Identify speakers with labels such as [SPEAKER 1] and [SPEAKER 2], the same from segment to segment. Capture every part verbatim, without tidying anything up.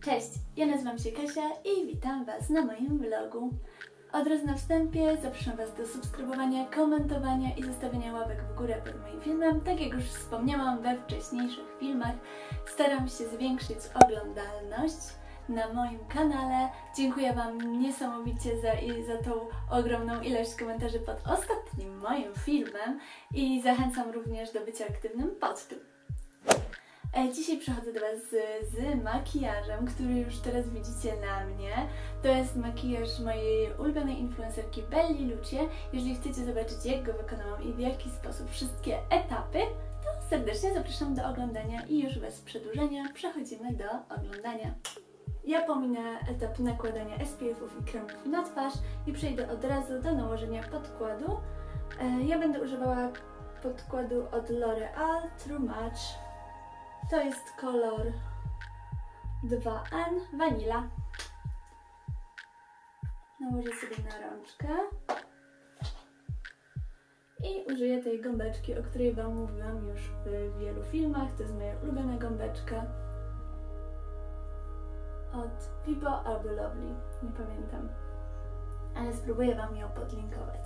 [SPEAKER 1] Cześć, ja nazywam się Kasia i witam Was na moim vlogu. Od razu na wstępie zapraszam Was do subskrybowania, komentowania i zostawienia łapek w górę pod moim filmem. Tak jak już wspomniałam we wcześniejszych filmach, staram się zwiększyć oglądalność na moim kanale. Dziękuję Wam niesamowicie za, za tą ogromną ilość komentarzy pod ostatnim moim filmem i zachęcam również do bycia aktywnym pod tym. Dzisiaj przychodzę do Was z, z makijażem, który już teraz widzicie na mnie. To jest makijaż mojej ulubionej influencerki Belli Lucie. Jeżeli chcecie zobaczyć, jak go wykonałam i w jaki sposób wszystkie etapy, to serdecznie zapraszam do oglądania i już bez przedłużenia przechodzimy do oglądania. Ja pominę etap nakładania S P F-ów i kremów na twarz i przejdę od razu do nałożenia podkładu. Ja będę używała podkładu od L'Oreal True Match. To jest kolor dwa N Vanilla. Nałożę sobie na rączkę i użyję tej gąbeczki, o której Wam mówiłam już w wielu filmach. To jest moja ulubiona gąbeczka od Vibo albo Lovely, nie pamiętam, ale spróbuję Wam ją podlinkować.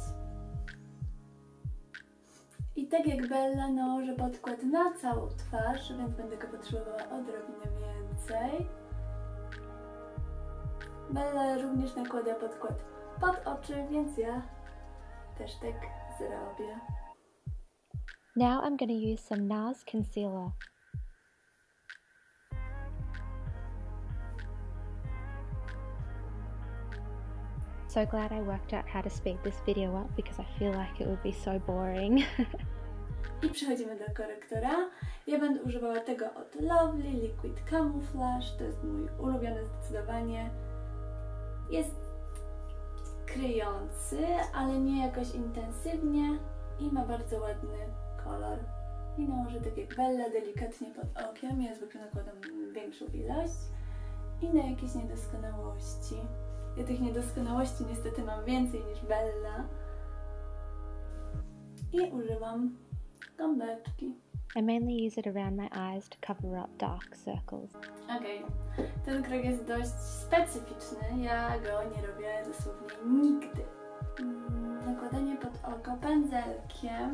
[SPEAKER 1] I tak jak Bella nałożę podkład na całą twarz, więc będę go potrzebowała odrobinę więcej. Bella również nakłada podkład pod oczy, więc ja też tak zrobię.
[SPEAKER 2] Now I'm going to use some NARS concealer. So glad I worked out how to speed this video up because I feel like it would be so boring.
[SPEAKER 1] I przechodzimy do korektora. Ja będę używała tego od Lovely Liquid Camouflage. To jest mój ulubiony zdecydowanie. Jest kryjący, ale nie jakoś intensywnie i ma bardzo ładny kolor. I nałożę tak jak Bella, delikatnie pod okiem. Ja zwykle nakładam większą ilość. I na jakieś niedoskonałości. Ja tych niedoskonałości niestety mam więcej niż Bella. I używam gąbeczki.
[SPEAKER 2] I mainly use it around my eyes to cover up dark circles.
[SPEAKER 1] Okej, okay. Ten krok jest dość specyficzny. Ja go nie robię dosłownie nigdy. Nakładanie pod oko pędzelkiem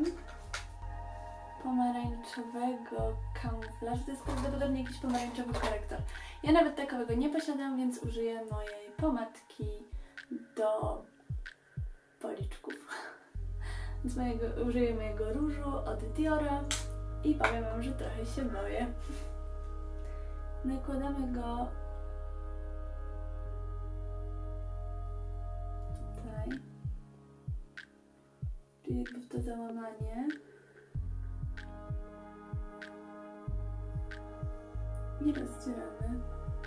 [SPEAKER 1] pomarańczowego kamuflażu. To jest prawdopodobnie jakiś pomarańczowy korektor. Ja nawet takowego nie posiadam, więc użyję mojej pomadki do policzków. Więc mojego, użyję mojego różu od Diora i powiem Wam, że trochę się boję. Nakładamy go tutaj, czyli jakby w to załamanie. I rozdzieramy.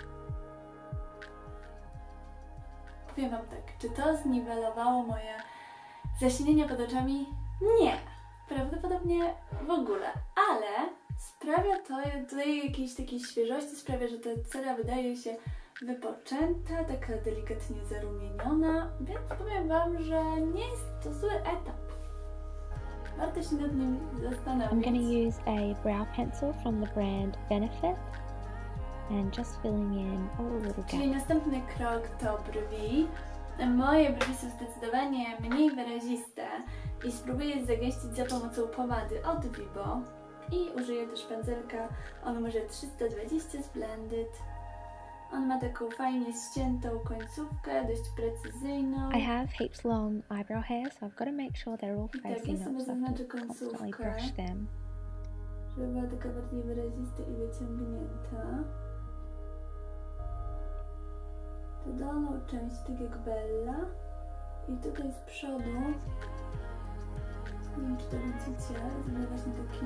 [SPEAKER 1] Powiem Wam tak, czy to zniwelowało moje zaśnienia pod oczami? Nie! Prawdopodobnie w ogóle, ale sprawia to tutaj jakiejś takiej świeżości, sprawia, że ta cera wydaje się wypoczęta, taka delikatnie zarumieniona, więc powiem Wam, że nie jest to zły etap. Warto się nad nim zastanowić.
[SPEAKER 2] I'm going to use a brow pencil from the brand Benefit and just filling in all the little gaps.
[SPEAKER 1] Czyli następny krok to brwi. Moje brwi są zdecydowanie mniej wyraziste i spróbuję je zagęścić za pomocą pomady od Vibo i użyję też pędzelka o numerze trzysta dwadzieścia z Blended. On ma taką fajnie ściętą końcówkę, dość precyzyjną.
[SPEAKER 2] I have heaps long eyebrow hair, so I've got to make sure they're all
[SPEAKER 1] I tak, ja
[SPEAKER 2] facing
[SPEAKER 1] sobie
[SPEAKER 2] up, so I
[SPEAKER 1] zaznaczę
[SPEAKER 2] have to constantly
[SPEAKER 1] końcówkę,
[SPEAKER 2] brush them.
[SPEAKER 1] żeby była taka bardziej wyrazista i wyciągnięta. Tę dolną część, tak jak Bella. I tutaj z przodu, nie wiem czy to widzicie, zrobię właśnie taki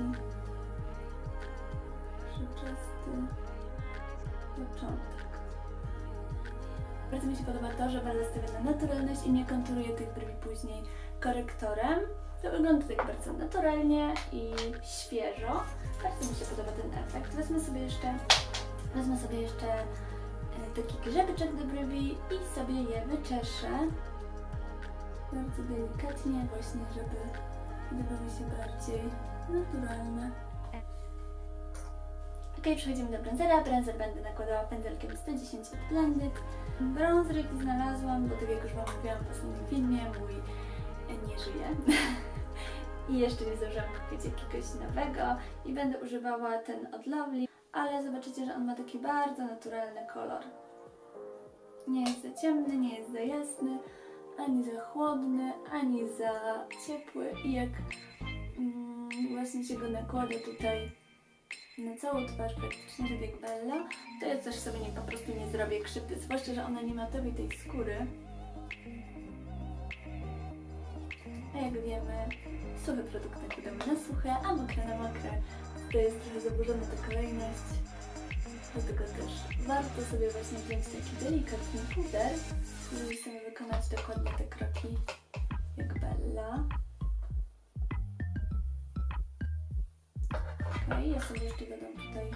[SPEAKER 1] przyczasty początek. Bardzo mi się podoba to, że Bella stawia na naturalność i nie konturuje tych brwi później korektorem. To wygląda tak bardzo naturalnie i świeżo. Bardzo mi się podoba ten efekt. Wezmę sobie jeszcze, wezmę sobie jeszcze taki grzebyczek do brwi i sobie je wyczeszę. Bardzo delikatnie właśnie, żeby wydawały się bardziej naturalne. Ok, przechodzimy do bronzera. Bronzer będę nakładała pędzelkiem sto dziesięć od Blended. Bronzer jaki znalazłam, bo tak jak już Wam mówiłam w ostatnim filmie, mój nie żyje. I jeszcze nie zdążyłam kupić jakiegoś nowego. I będę używała ten od Lovely, ale zobaczycie, że on ma taki bardzo naturalny kolor. Nie jest za ciemny, nie jest za jasny, ani za chłodny, ani za ciepły. I jak mm, właśnie się go nakłada tutaj na całą twarz praktycznie, tak jak Bella, to ja też sobie nie, po prostu nie zrobię krzywdy, zwłaszcza, że ona nie ma tobie tej skóry. A jak wiemy, suche produkty nakładamy na suche, a mokre na mokre. To jest trochę zaburzona ta kolejność, dlatego też warto sobie właśnie wziąć taki delikatny puder, żeby sobie wykonać dokładnie te kroki jak Bella. No i ja sobie jeszcze dodam tutaj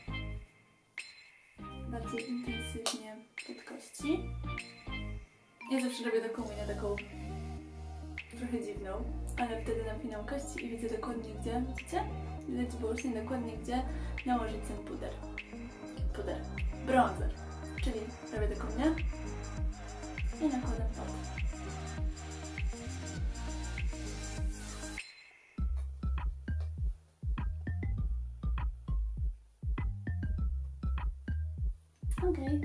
[SPEAKER 1] bardziej intensywnie pod kości. Ja zawsze robię taką minę, taką trochę dziwną, ale wtedy napinam kości i widzę dokładnie gdzie, widzicie? Widać właśnie dokładnie gdzie nałożyć ten puder. Puder. Bronzer. Czyli robię taką minę i nakładam pod. Okej.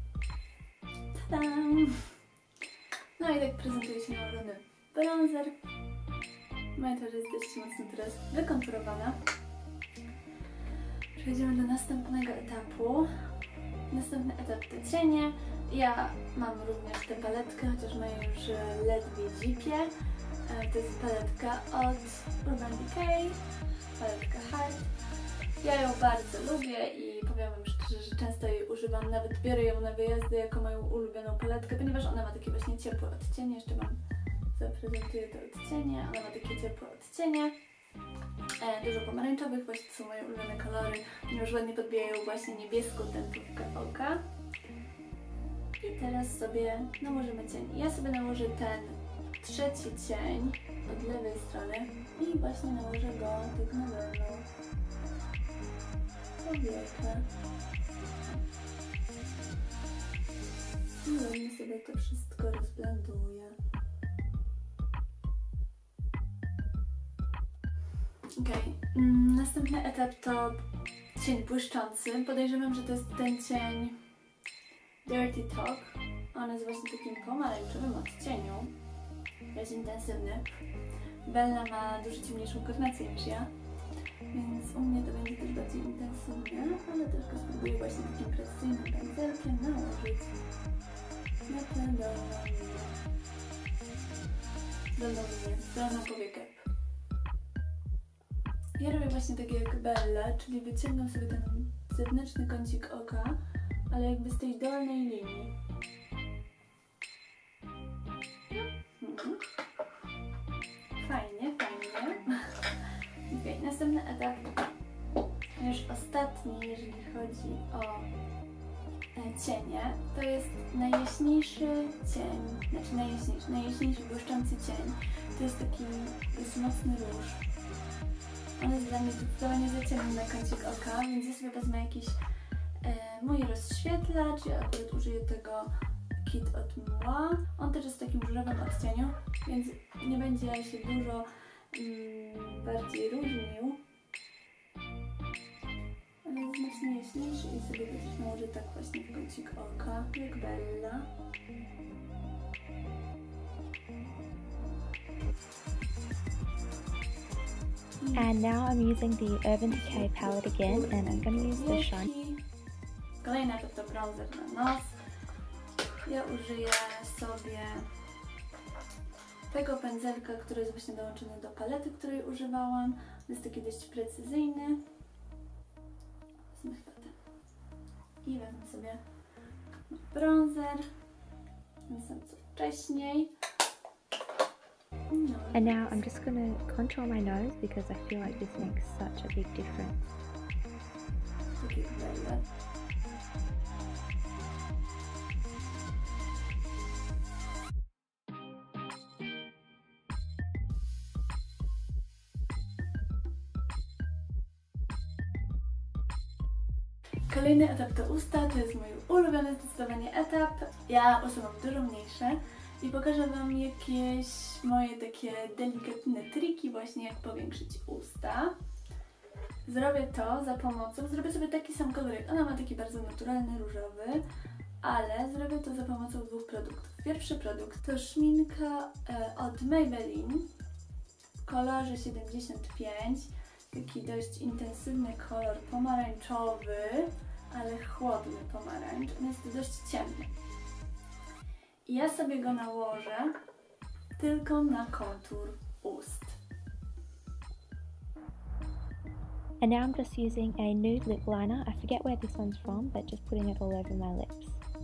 [SPEAKER 1] Tadam! No i tak prezentuje się nałożony bronzer. Moja twarz jest dość mocno teraz wykonturowana. Przechodzimy do następnego etapu. Następny etap to cienie. Ja mam również tę paletkę, chociaż moja już ledwie zipie. To jest paletka od Urban Decay, paletka Heart. Ja ją bardzo lubię i powiem Wam szczerze, że często jej używam, nawet biorę ją na wyjazdy jako moją ulubioną paletkę, ponieważ ona ma takie właśnie ciepłe odcienie. Jeszcze Wam zaprezentuję to odcienie. Ona ma takie ciepłe odcienie, e, dużo pomarańczowych, właśnie to są moje ulubione kolory, ponieważ ładnie podbijają właśnie niebieską tętówkę oka. I teraz sobie nałożymy cień. Ja sobie nałożę ten trzeci cień od lewej strony i właśnie nałożę go tak na dolną powiekę. I ładnie sobie to wszystko rozblenduję. Ok, mm, następny etap to cień błyszczący. Podejrzewam, że to jest ten cień Dirty Talk. On jest właśnie takim pomarańczowym odcieniu. Jest intensywny. Bella ma dużo ciemniejszą karnację niż ja, więc u mnie to będzie też bardziej intensywne, ale też go spróbuję właśnie takim precyzyjnym pędzelkiem nałożyć na tę dolną linię. Dolną linię, dolną powiekę. Ja robię właśnie tak jak Bella, czyli wyciągam sobie ten zewnętrzny kącik oka, ale jakby z tej dolnej linii. Mhm. Fajnie, fajnie. Ok, następny etap, już ostatni, jeżeli chodzi o e, cienie, to jest najjaśniejszy cień, znaczy najjaśniejszy, najjaśniejszy błyszczący cień. To jest taki dość mocny róż. On jest dla mnie zdecydowanie za ciemny na kącik oka, więc ja sobie wezmę jakiś e, mój rozświetlacz. Ja akurat użyję tego Kit od Mua. On też jest w takim różowym odcieniu, więc nie będzie się dużo mm, bardziej różnił. Ale jest znacznie jaśniejszy i sobie też nałożę tak właśnie w kącik oka, jak Bella.
[SPEAKER 2] And now I'm using the Urban Decay palette again, and I'm going to use the shine.
[SPEAKER 1] Kolejny etap to bronzer na nos. Ja użyję sobie tego pędzelka, który jest właśnie dołączony do palety, której używałam. Jest taki dość precyzyjny. Wezmę chyba ten. I wezmę sobie bronzer. Ten sam co wcześniej. No.
[SPEAKER 2] And now I'm just going to contour my nose because I feel like this makes such a big difference.
[SPEAKER 1] Tak jak Bella. Kolejny etap to usta, to jest mój ulubiony zdecydowanie etap. Ja usta mam dużo mniejsze i pokażę Wam jakieś moje takie delikatne triki właśnie jak powiększyć usta. Zrobię to za pomocą, zrobię sobie taki sam kolor jak ona, ma taki bardzo naturalny, różowy, ale zrobię to za pomocą dwóch produktów. Pierwszy produkt to szminka e, od Maybelline w kolorze siedemdziesiąt pięć, taki dość intensywny kolor pomarańczowy, ale chłodny pomarańcz, on jest dość ciemny. I ja sobie go nałożę tylko na kontur ust.
[SPEAKER 2] And now I'm just using a nude lip liner. I forget where this one's from, but just putting it all over my lips.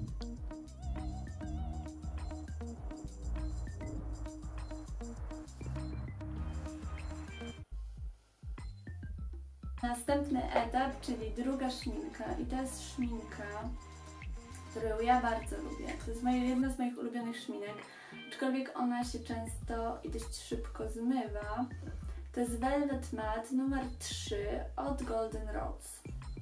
[SPEAKER 1] Następny etap, czyli druga szminka. I to jest szminka, którą ja bardzo lubię. To jest moje, jedna z moich ulubionych szminek, aczkolwiek ona się często i dość szybko zmywa. To jest Velvet Matte numer trzy od Golden Rose.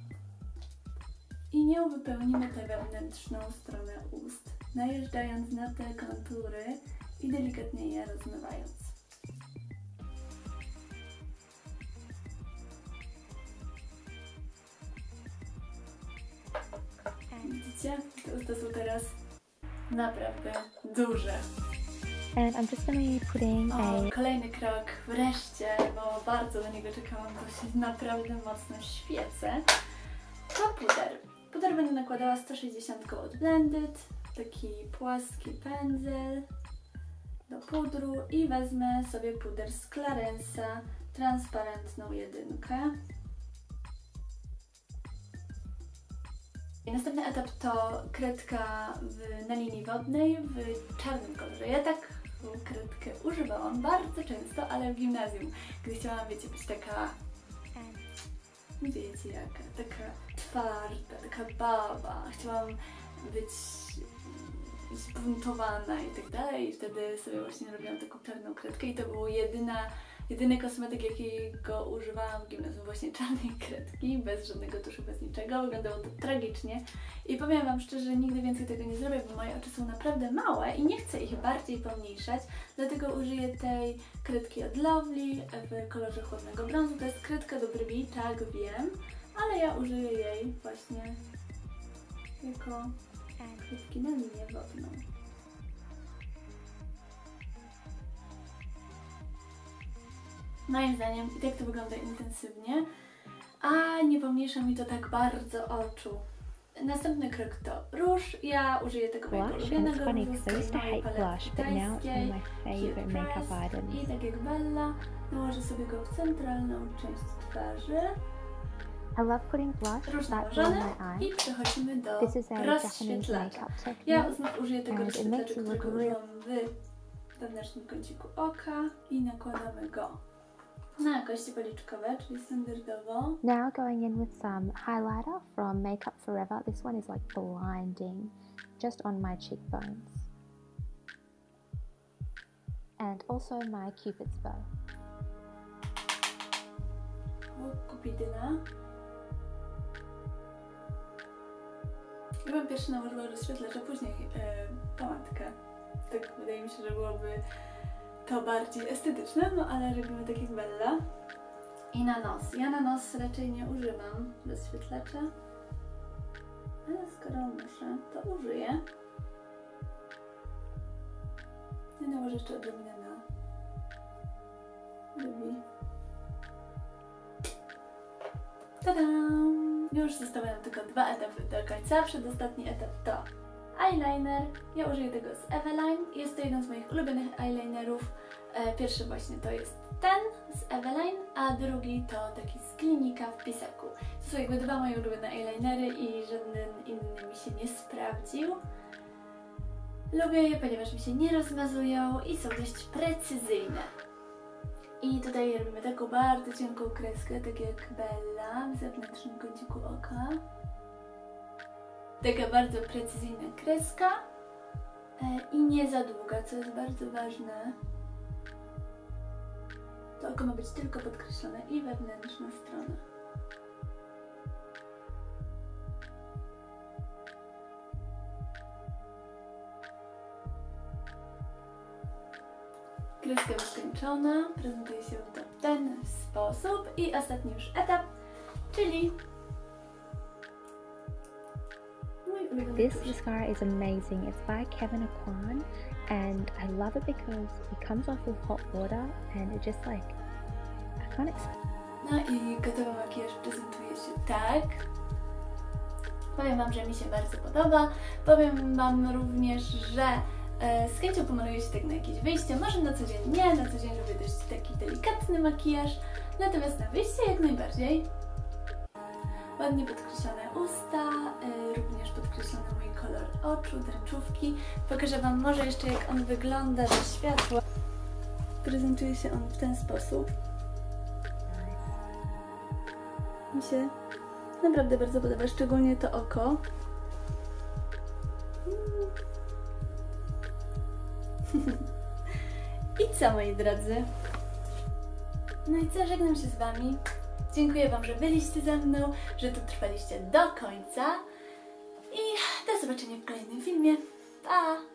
[SPEAKER 1] I nią wypełnimy tę wewnętrzną stronę ust, najeżdżając na te kontury i delikatnie je rozmywając. Widzicie? Te usta są teraz naprawdę duże.
[SPEAKER 2] And I'm just going to be putting
[SPEAKER 1] O,
[SPEAKER 2] a...
[SPEAKER 1] kolejny krok, wreszcie, bo bardzo do niego czekałam, bo się naprawdę mocno świecę. To puder. Puder będę nakładała sto sześćdziesiąt od Blended, taki płaski pędzel do pudru i wezmę sobie puder z Clarence'a, transparentną jedynkę. I następny etap to kredka w, na linii wodnej w czarnym kolorze. Ja tak kredkę używałam bardzo często, ale w gimnazjum, gdy chciałam, wiecie, być taka, wiecie jaka, taka twarda, taka baba, chciałam być zbuntowana i tak dalej i wtedy sobie właśnie robiłam taką czarną kredkę i to było jedyna Jedyny kosmetyk, jakiego używałam w gimnazjum, właśnie czarnej kredki, bez żadnego tuszu, bez niczego. Wyglądało to tragicznie i powiem Wam szczerze, że nigdy więcej tego nie zrobię, bo moje oczy są naprawdę małe i nie chcę ich bardziej pomniejszać, dlatego użyję tej kredki od Lovely w kolorze chłodnego brązu. To jest kredka do brwi, tak wiem, ale ja użyję jej właśnie jako kredki na linię wodną. Moim zdaniem i tak to wygląda intensywnie, a nie pomniejsza mi to tak bardzo oczu. Następny krok to róż. Ja użyję tego mojego ulubionego różu z tej mojej paletki tajskiej, Cute Press. I tak jak Bella, nałożę sobie go w centralną część twarzy.
[SPEAKER 2] I love putting blush
[SPEAKER 1] Róż
[SPEAKER 2] right on
[SPEAKER 1] nałożony
[SPEAKER 2] my eye.
[SPEAKER 1] i przechodzimy do
[SPEAKER 2] This is a Japanese
[SPEAKER 1] rozświetlacza.
[SPEAKER 2] makeup technique.
[SPEAKER 1] Ja znów użyję tego
[SPEAKER 2] and it
[SPEAKER 1] rozświetlacza,
[SPEAKER 2] makes it
[SPEAKER 1] którego
[SPEAKER 2] look real.
[SPEAKER 1] użyłam w wewnętrznym kąciku oka i nakładamy go na kości policzkowe, czyli standardowo.
[SPEAKER 2] Now going in with some highlighter from Makeup Forever. This one is like blinding, just on my cheekbones. And also my Cupid's bow.
[SPEAKER 1] Łuk Kupidyna. Ja bym pierwszy nałożyła rozświetlacz, a później e, pomadkę. Tak wydaje mi się, że byłoby to bardziej estetyczne, no ale robimy tak jak Bella. I na nos. Ja na nos raczej nie używam rozświetlacza, ale skoro muszę, to użyję. I nałożę jeszcze odrobinę na brwi. Tadam! Już zostały nam tylko dwa etapy do końca. Przedostatni etap to eyeliner. Ja użyję tego z Eveline. Jest to jeden z moich ulubionych eyelinerów. Pierwszy właśnie to jest ten z Eveline, a drugi to taki z Klinika w Pisaku. To są jakby dwa moje ulubione eyelinery i żaden inny mi się nie sprawdził. Lubię je, ponieważ mi się nie rozmazują i są dość precyzyjne. I tutaj robimy taką bardzo cienką kreskę, tak jak Bella w zewnętrznym kąciku oka. Taka bardzo precyzyjna kreska i nie za długa, co jest bardzo ważne. To oko ma być tylko podkreślone i wewnętrzna strona. Kreska już skończona, prezentuje się to w ten sposób i ostatni już etap, czyli mój ulubiony
[SPEAKER 2] This
[SPEAKER 1] tusz.
[SPEAKER 2] mascara is amazing. It's by Kevyn Aucoin and I love it because it comes off with hot water and it just like, I can't explain.
[SPEAKER 1] No i gotowy makijaż prezentuje się tak. Powiem Wam, że mi się bardzo podoba. Powiem Wam również, że e, z chęcią pomaluję się tak na jakieś wyjście. Może na co dzień nie, na co dzień lubię dość taki delikatny makijaż. Natomiast na wyjście jak najbardziej. Ładnie podkreślone usta, e, również podkreślony mój kolor oczu, tęczówki. Pokażę Wam może jeszcze jak on wygląda do światła. Prezentuje się on w ten sposób. Mi się naprawdę bardzo podoba, szczególnie to oko. I co, moi drodzy? No i co, żegnam się z Wami. Dziękuję Wam, że byliście ze mną, że tu trwaliście do końca. I do zobaczenia w kolejnym filmie. Pa!